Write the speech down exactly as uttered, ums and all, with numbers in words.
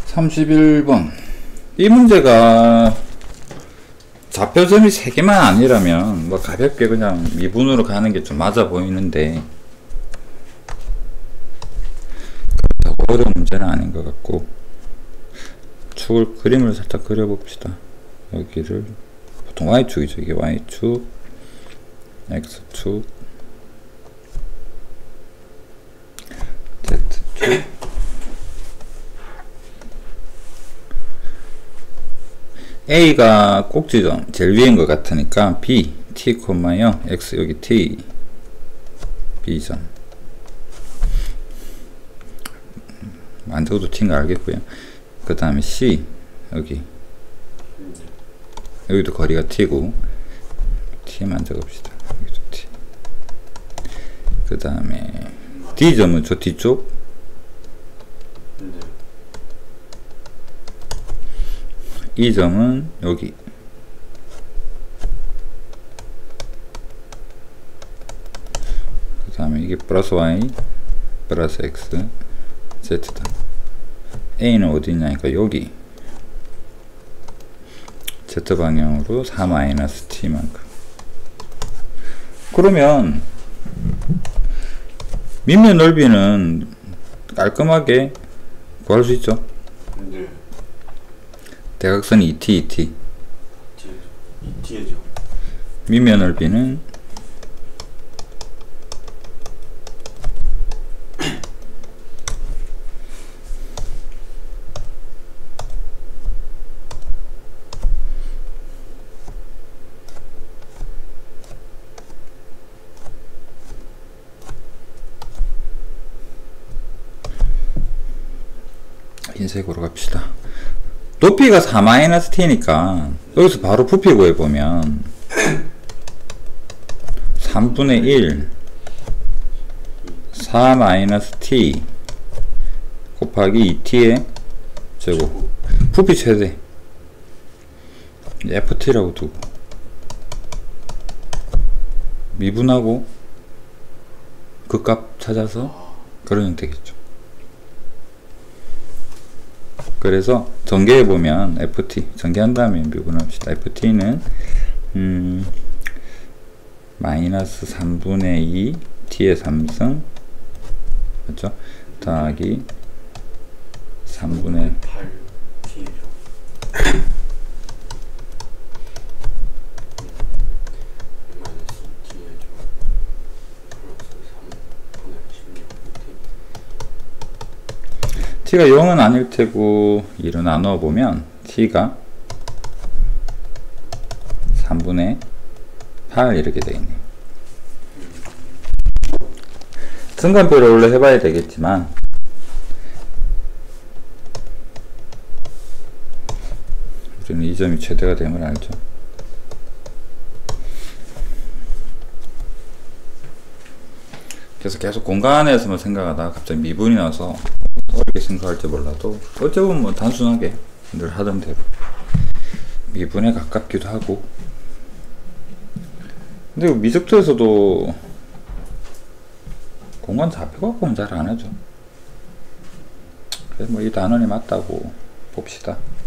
삼십일 번. 이 문제가 좌표점이 세 개만 아니라면 뭐 가볍게 그냥 미분으로 가는 게 좀 맞아 보이는데 어려운 문제는 아닌 것 같고, 축을 그림을 살짝 그려봅시다. 여기를 보통 Y축이죠. 이게 Y축, X축, Z축. A가 꼭지점 제일 위인 것 같으니까 B, T, 요 X 여기 T, B점. 안 적어도 T인 거 알겠고요. 그 다음에 C, 여기 여기도 거리가 T고 T만 적읍시다. 여기도 T. 그 다음에 D점은 저 뒤쪽, 이 점은 여기, 그 다음에 이게 플러스 Y 플러스 X Z다. A는 어디 있냐니까 여기 Z방향으로 사 마이너스 T만큼. 그러면 밑면 넓이는 깔끔하게 구할 수 있죠. 네. 대각선이 이 티, 이 티. 이 티죠. 밑면 넓이는 흰색으로 갑시다. 높이가 사 마이너스 T니까 여기서 바로 부피 구해보면 삼분의 일 사 마이너스 T 곱하기 이 티의 제곱, 부피 최대 에프 티라고 두고 미분하고 그 값 찾아서 그런 형태겠죠. 그래서 전개해보면 에프 티, 전개한 다음에 미분합시다. 에프 티는 음, 마이너스 삼분의 이 T의 삼승 맞죠? 더하기 삼분의 팔 티죠. 마이너스 T죠. 플러스 삼분의 십육 티. T가 영은 아닐 테고 일을 나누어 보면 T가 삼분의 팔 이렇게 되겠네요. 순간표를 원래 해봐야 되겠지만 우리는 이 점이 최대가 됨을 알죠. 그래서 계속 공간에서만 생각하다가 갑자기 미분이 나서 어렵게 생각할지 몰라도 어찌 보면 뭐 단순하게 늘 하던 대로 미분에 가깝기도 하고. 근데 미적도에서도 공간 좌표 갖고는 잘 안하죠. 그래서 뭐 이 단원이 맞다고 봅시다.